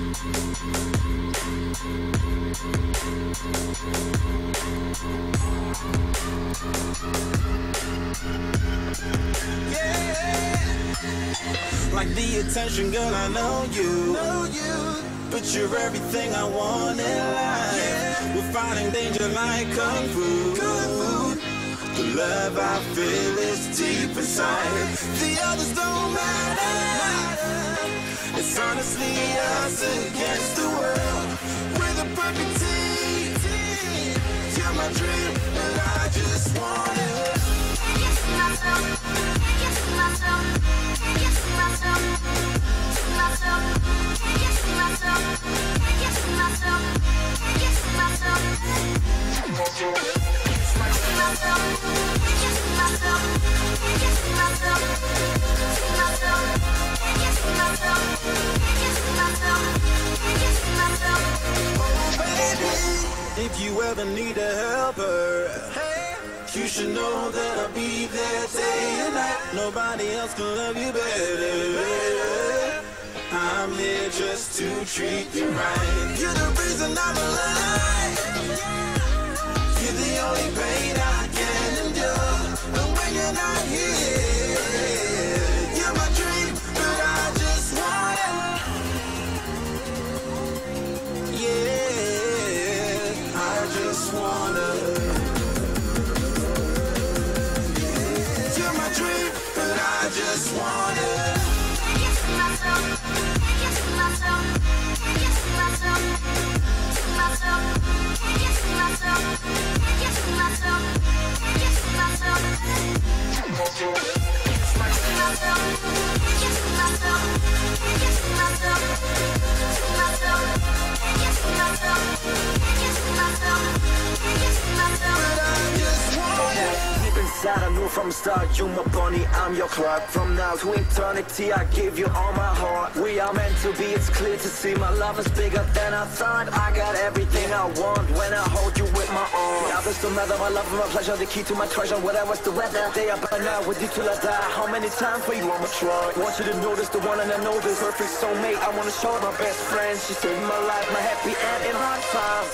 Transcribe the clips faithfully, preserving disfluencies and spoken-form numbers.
Like the attention, girl, I know you, know you. But you're everything I want in life. Yeah. We're fighting danger like Kung Fu. Kung Fu. The love I feel is deep inside. The others don't matter. It's honestly us against the world. We're the perfect team. You're my dream, and I just want it. Can't get to myself. Can't get to myself. Can't get to myself. To myself. Can't get to myself. Can't get to myself. Can't get to myself. To myself. Can't get to myself. Can't get to myself. To myself. Can't get to myself. Can't get to myself. Can't get to myself. Oh baby, if you ever need a helper, hey, you should know that I'll be there day and night. Nobody else can love you better. I'm here just to treat you right. You're the reason I'm alive. You're the only pain I can endure. And when you're not here, you're my dream, but I just want it. Yeah, I just wanna. You're my dream, but I just want it. Can't get to myself. Can't get to myself. Can't get to myself. To myself. Can't get to myself. Can't get to myself. Can't get to myself. To myself. Can't get to myself. Can't get to myself. To myself. Can't get to myself. Can't get to myself. Can't get to myself. But I just want it. Deep inside, I knew from the start, you my bunny, I'm your Clark. From now to eternity, I give you all my heart. We are meant to be, it's clear to see. My love is bigger than I thought. I got everything I want when I hold you with my arms. Now this don't matter, my love and my pleasure, the key to my treasure. Whatever's the weather, day up and out with you till I die. How many times for you I'ma try? Want you to notice the one and I know this perfect soulmate. I wanna show her my best friend. She saved my life, my happy end in hard times.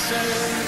attention.